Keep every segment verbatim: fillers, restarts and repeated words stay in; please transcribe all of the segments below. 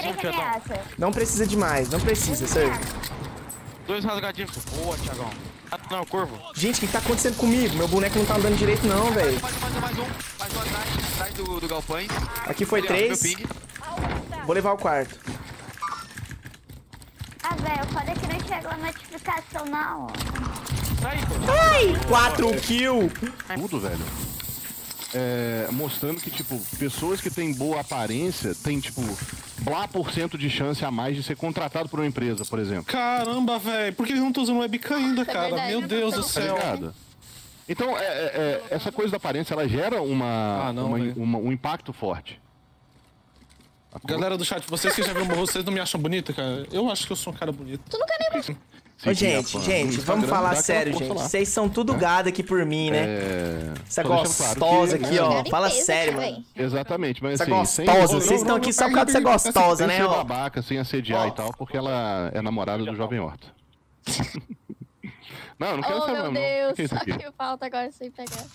rasgadinhos, Tiagão. Não precisa de mais, não precisa, sir. Dois rasgadinhos. Boa, Tiagão. Ah, não, corvo. Gente, o que tá acontecendo comigo? Meu boneco não tá andando direito não, velho. Mais, mais, mais um. Mais um atrás, atrás do, do galpão. Aqui foi três. Vou levar o quarto. Ah, velho, foda que não chegou a notificação, não. Sai, Ai! Quatro kills! Tudo, velho. É, mostrando que, tipo, pessoas que têm boa aparência têm, tipo, blá por cento de chance a mais de ser contratado por uma empresa, por exemplo. Caramba, velho. Por que eles não estão usando webcam ainda, É cara? verdade, Meu eu Deus não do sei. céu. Tá ligado? Então, é, é, é, essa coisa da aparência, ela gera uma, Ah, não, uma- velho. uma- um impacto forte. Galera do chat, vocês que já viram, vocês não me acham bonita, cara? Eu acho que eu sou um cara bonito. Tu nunca nem Sim, Ô, sim, gente, a- gente, no vamos Instagram falar dá aquela sério, força gente. lá. Vocês são tudo gado aqui por mim, né? É... Essa tô deixando claro gostosa que- aqui, ó. Chegaram em Fala peso sério, aqui, mano. Exatamente, mas Essa assim... sem- gostosa, Não, vocês não, estão não, aqui não, só por causa dessa sem- gostosa, sem né, ser ó? babaca, sem assediar Ó. e tal, porque ela é namorada do Jovem Horta. Não, eu não quero Oh, saber, meu não. O Deus, que é isso só aqui? que falta agora sem pegar.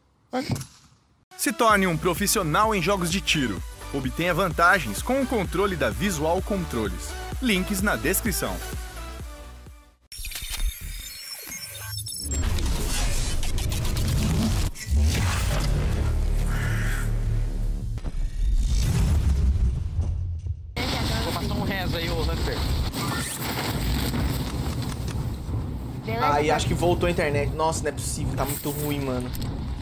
Se torne um profissional em jogos de tiro. Obtenha vantagens com o controle da Visual Controles. Links na descrição. Vou passar um rezo aí, ô Hunter. Ai, acho que voltou a internet. Nossa, não é possível, tá muito ruim, mano.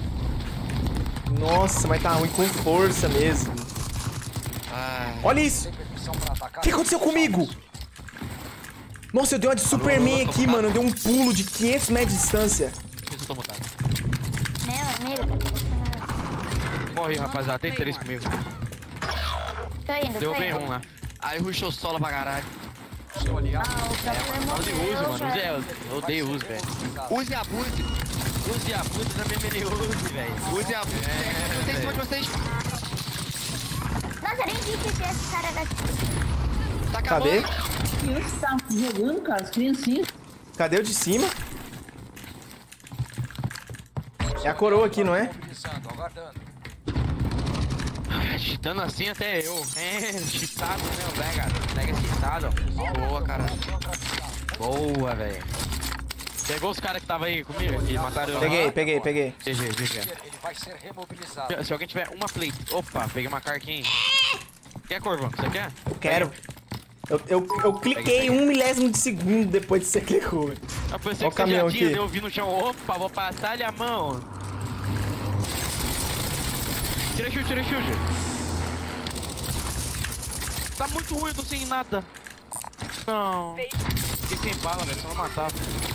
Nossa, mas tá ruim com força mesmo. Olha isso! O que aconteceu comigo? Nossa, eu dei uma de Superman aqui, mano. Eu dei um pulo de quinhentos metros de distância. Eu tô mutado. Meu amigo, Morri, rapaziada. Tem três comigo. tô indo, Deu tô bem indo. um lá. Aí rushou solo pra caralho. Ah, o problema Use, é use, mano. Use, é, eu odeio use, velho. Use e abuse. Use e abuse da minha mini use, velho. Use e abuse. Não tem em cima de vocês. Nossa, eu nem vi que esse cara era... Tá Cadê? acabando. Crianças estavam jogando, cara, as criancinhas. Cadê o de cima? É a coroa aqui, não é? Cheatando assim até eu. É, cheatado, né, o Vega? Vega é cheatado. Boa, caralho. Boa, velho. Pegou os caras que tava aí comigo? Que mataram eu. Peguei, peguei, peguei. G G, G G. Ele vai ser remobilizado. Se alguém tiver uma plate. Opa, peguei uma carta aqui. Quer, Corvão? Você quer? Eu quero. Eu, eu, eu cliquei um milésimo de segundo depois de você clicou. Eu pensei Ó o que você caminhão já tinha, aqui. eu vi no chão. Opa, vou passar-lhe a mão. Tira shield, tira shield. Tá muito ruim, eu tô sem nada. Não. Fiquei sem bala, velho, só não matava.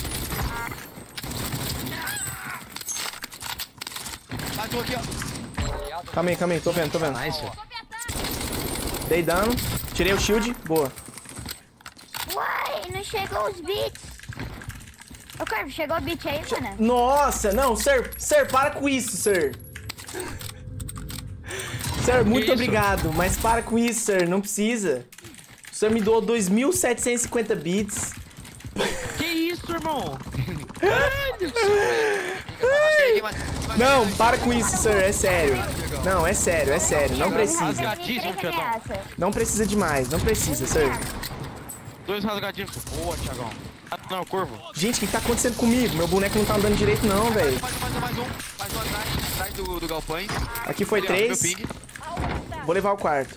Matou aqui, ó. Calma aí, calma aí, tô vendo, tô vendo. Nice. Dei dano, tirei o shield, boa. Uai, não chegou os beats. Ô, Corvo, chegou o beat aí, mano? Nossa, não, sir, sir, para com isso, sir. Sir, muito isso? obrigado, mas para com isso, sir, não precisa. O senhor me doou dois mil setecentos e cinquenta bits. Que isso, irmão? Não, para com isso, sir, é sério. Não, é sério, é sério, não precisa. Rasgadíssimo, Tiagão. Não precisa de mais, não precisa, sir. Dois rasgadinhos. Boa, Tiagão. Ah, não, corvo. Gente, o que tá acontecendo comigo? Meu boneco não tá andando direito não, velho. Mais, mais, mais um. Mais um atrás, atrás do, do galpão. Aqui foi Ali, ó, meu três. ping. Vou levar o quarto.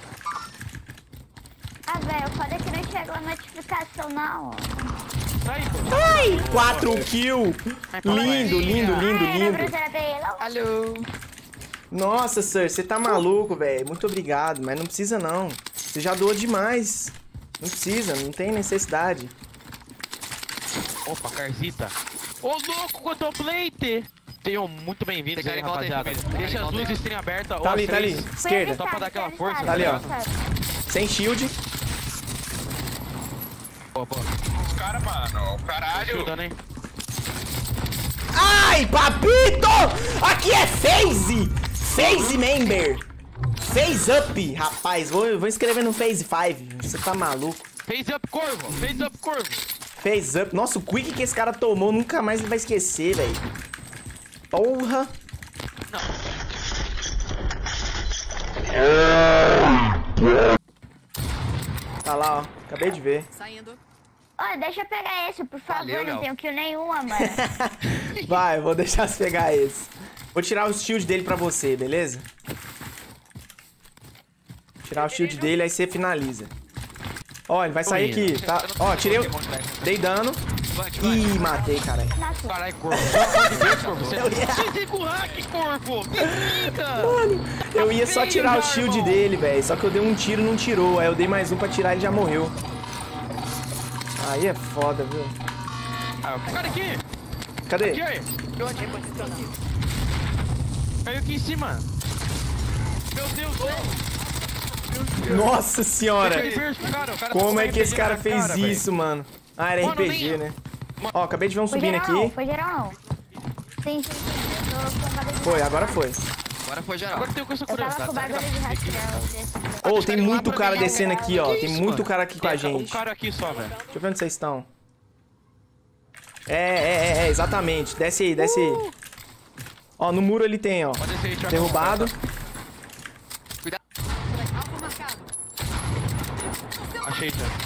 Ah, velho, foda que não chegou a notificação, não. Sai, pô. Ai, quatro kills. Lindo, lindo, lindo, Ai, lindo. meu Deus, era Alô. Nossa, sir, você tá maluco, velho. Muito obrigado, mas não precisa não. Você já doou demais. Não precisa, não tem necessidade. Opa, Carzita. Ô, louco, quanto plate. Sejam muito bem-vindos aí, rapaziada. Deixa as luzes estarem abertas. Tá ali, tá ali. Esquerda. Só pra dar aquela força. Tá ali, ó. Sem shield. Opa, Os caras, mano, caralho. ajudando, hein? Ai, papito! Aqui é phase! Phase member! Phase up, rapaz. Vou, vou escrever no phase cinco. Você tá maluco? Face up, corvo. Face up, corvo. Phase up. Nossa, o quick que esse cara tomou nunca mais ele vai esquecer, velho. Porra! Tá lá, ó. Acabei de ver. Saindo. Ó, deixa eu pegar esse, por favor. Valeu, não Léo. tenho kill nenhuma, mano. Vai, eu vou deixar você pegar esse. Vou tirar o shield dele pra você, beleza? Tirar o shield dele, aí você finaliza. Ó, ele vai sair aqui, tá? Ó, tirei o... Dei dano. Ih, matei, caralho. Nossa, Caralho, corpo. Pelo amor de Deus, corpo. Você você tem com hack, corpo. Fica. Mano, eu ia só feio tirar o já, shield irmão. dele, velho. Só que eu dei um tiro e não tirou. Aí eu dei mais um pra tirar e ele já morreu. Aí é foda, viu? Ah, o cara aqui. Cadê? Aqui, aí. Caiu aqui em cima. Meu Deus, não. Nossa senhora! Deixa ele ver, cara, o cara Como tá é que esse com cara R P G fez na cara, isso, mano? Ah, era Mano, R P G, nem- né? Ó, acabei de ver um foi subindo geral não, aqui. foi geral não. Sim, sim, sim. Eu tô com bagulho de Foi, rastreio. agora foi. Agora foi geral. Agora tem com essa Eu tava com curiosidade. bagulho de rastreio desse. Ô, tem lá muito pra cara dentro. descendo aqui, ó. Que Tem isso, muito mano? cara aqui com a Um gente. cara aqui só, velho. Deixa eu ver onde vocês estão. É, é, é, é, exatamente. Desce aí, desce aí. Ó, no muro ali tem, ó. Pode descer aí, Thiago. Derrubado. Alvo marcado. Achei, Thiago.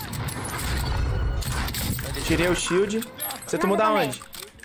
Tirei o shield. Você tomou da onde?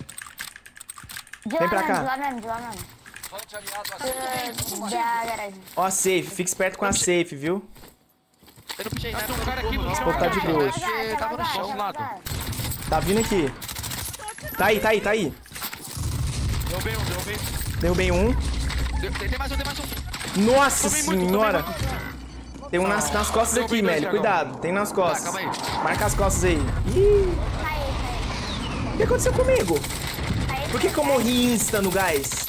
De Vem lá pra mesmo, cá. de lá mesmo, de lá mesmo. Uh, Da garagem. Ó, a safe. Fica esperto com a safe, viu? Eu não puxei nada. Tem um cara aqui no chão. Pô, tá de cara. boa. Achei, Tava no chão, do lado. Tá vindo aqui. Tá aí, tá aí, tá aí. Derrubei um, derrubei. Derrubei um. Tem tem mais um, tem mais um. Nossa Tomei muito, senhora. tomei muito. Tem um nas, nas costas Derrubei aqui, dois, Melly. Thiagão. Cuidado. Tem nas costas. Tá, calma aí. Marca as costas aí. Ih, o que aconteceu comigo? Por que que eu morri insta no gás?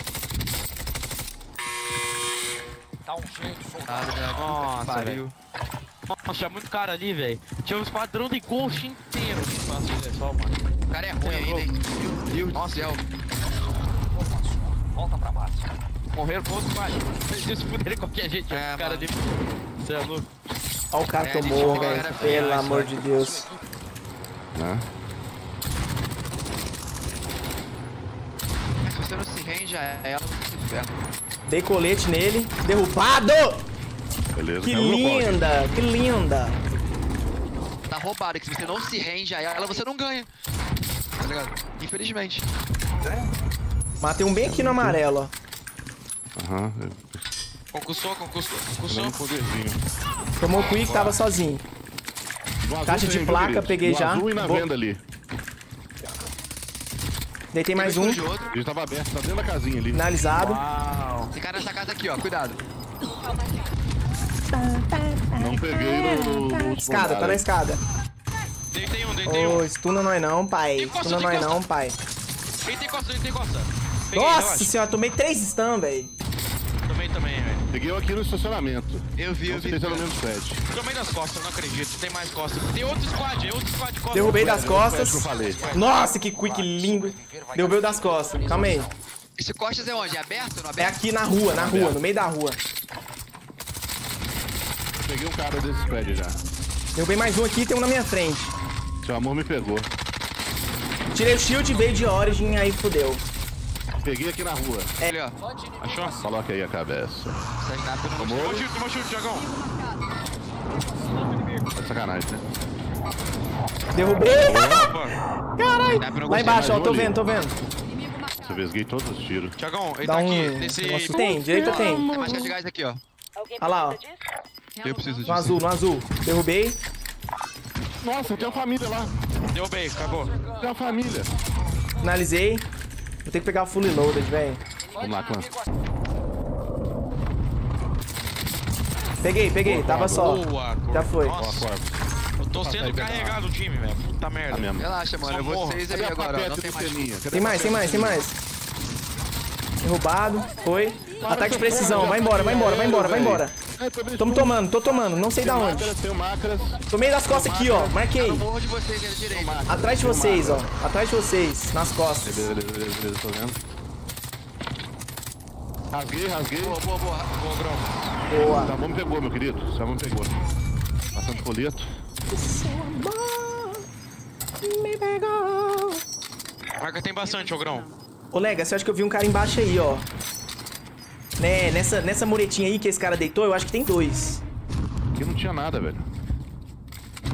Nossa, velho. Nossa, tinha muito cara ali, velho. Tinha um esquadrão de ghost inteiro. Nossa, olha só, mano. O cara é ruim ainda, hein? Meu Deus do céu. Volta pra baixo. Morreram com outro squad. Eles fuderam qualquer gente. É, cara mano. de... Você é louco. Ó o cara É, tomou, ele velho. era Pelo feio, amor isso, de Deus. Né? Mas se você não se rende a ela, você se ferra. Dei colete nele. Derrubado! Beleza. Que caiu no poste. linda, que linda. Tá roubado, que se você não se rende a ela, você não ganha. Tá ligado? Infelizmente. Matei um bem aqui no amarelo, ó. Aham. Concussou, concussou, Dando concussou. um poderzinho. Tomou o quick, tava sozinho. Do azul Caixa de tem, placa, querido? peguei Do já. azul e na Vou- venda ali. Deitei mais um. De outro. Ele tava aberto, tá dentro da casinha ali. Finalizado. Uau. Tem cara nessa casa aqui, ó. Cuidado. Não peguei no... no, no Escada, tá na escada. Deitei um, deitei Ô, um. estuna nós não, pai. Tem costa, Estuna tem nós costa. não, pai. Deitei costa, deitei costa. Peguei, Nossa relaxa. senhora, tomei três stun, velho. Tomei também, velho. Peguei eu aqui no estacionamento. Eu vi, eu Não vi. sei se é no menos sete. Tomei das costas, não acredito. Tem mais costas. Tem outro squad, é outro squad de costas. Derrubei das Acho que eu costas. falei. Nossa, que quick lindo. Derrubei o das costas. Calma aí. Esse costas é onde? É aberto ou não É aberto? aqui na rua, na rua, no meio da rua. Peguei um cara desse squad já. Derrubei mais um aqui, tem um na minha frente. Seu amor me pegou. Tirei o shield, veio de Origin, aí fudeu. Peguei aqui na rua. Ali, ó. Achou? Coloca aí a cabeça. Essa sniper não Tomou? Tomou chute, tomou chute, Thiagão. Tá de sacanagem, né? Derrubei! Opa. Caralho! Sniper não Lá gostei. embaixo, ó, mais um tô ali. vendo, tô vendo. Você vesguei todos os tiros. Thiagão, ele Dá tá um aqui, nesse... negócio. Tem, direita tem. Tem mais de gás aqui, ó. Olha lá, ó. Eu preciso disso. No azul, no azul. Derrubei. Nossa, tem uma família lá. Derrubei, acabou. Tem uma família. Finalizei. Vou ter que pegar o fully loaded, velho. Vamos lá, clã. Peguei, peguei, tava só. Boa, Já foi. Nossa, eu tô sendo carregado o time, velho. Puta merda. Tá mesmo. Relaxa, mano. Só Eu vou morro. vocês aí Cadê a agora, ó. papete Não do tem mais. Peninha? Cadê Tem a mais, tem mais, papete? tem mais. Derrubado. Foi. Ataque de precisão. Vai embora, vai embora, vai embora, vai embora. Ai, tô bem Tamo escuro. tomando, tô tomando. Não sei Tem da onde. Macras, tem macras. Tomei das costas aqui, ó. Marquei. Eu morro de vocês aí direito. Atrás de vocês, ó. Atrás de vocês. Nas costas. Beleza, beleza, beleza, beleza, tô vendo. Rasguei, rasguei. Boa, boa, boa. Boa, Grão. Boa. Sabão me pegou, meu querido. Sabão me pegou. Passando folheto. Me pegou. Marca tem bastante, Ogrão. Ô, Lega, você acha que eu vi um cara embaixo aí, ó? Né, nessa, nessa muretinha aí que esse cara deitou, eu acho que tem dois. Aqui não tinha nada, velho.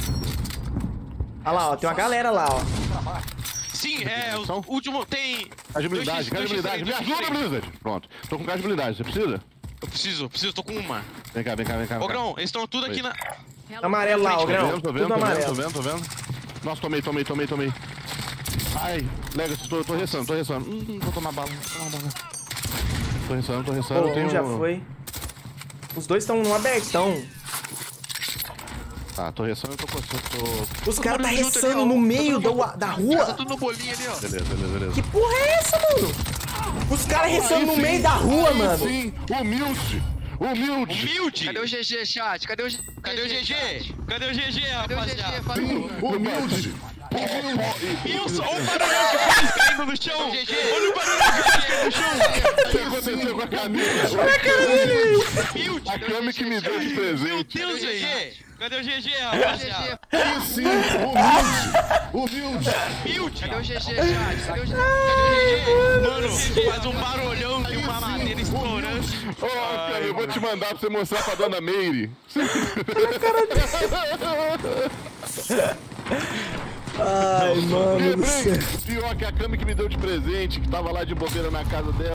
Olha lá, ó. Tem uma galera lá, ó. Sim, é, o São? último tem... Gás de blindagem, gás de blindagem. Me ajuda, Blizzard! Pronto. Tô com gás de blindagem, você precisa? Eu preciso, preciso, tô com uma. Vem cá, vem cá, vem cá. Ô, Vem cá. Grão, eles estão tudo aqui na... Amarelo lá, ó, Tô Grão. vendo, tô Tudo vendo, tô vendo, amarelo. tô vendo, tô vendo. Nossa, tomei, tomei, tomei, tomei. Ai, Legacy, tô, tô ressando, tô ressando. Hum, vou tomar bala, vou tomar bala. Tô ressando, tô ressando, Pô, eu tenho... um já foi. Os dois estão no abertão. Tá, tô ressando, eu tô coçando, tô... Os caras tá mundo junto ressando ali, ó. no Tá meio todo da, mundo- da Tá rua. tudo no bolinho ali, ó. Beleza, beleza, beleza. Que porra é essa, mano? Os caras ressando no Aí meio sim, da rua, aí mano. Sim, humilde, humilde. Humilde! Cadê o G G, chat? Cadê o G G? Cadê o G G? Cadê o G G, Cadê o G G? rapaziada? Fala aí. Humilde. Wilson, olha o barulhão que fez caindo no chão! G G. Olha o barulhão que fez caindo no chão! O que aconteceu com a camisa? Humilde! A Cami que me deu de Meu presente. Deus, G G! Cadê o G G, G G. rapaziada? Aí sim, humilde, humilde. Humilde! Cadê o G G, chat? Cadê o G G? Mano, faz um barulhão de uma madeira estourando. Ô, Cami, eu vou te mandar pra você mostrar pra dona Meire. Ai, mano do céu. Lembrei, pior que a Cami que me deu de presente, que tava lá de bobeira na casa dela.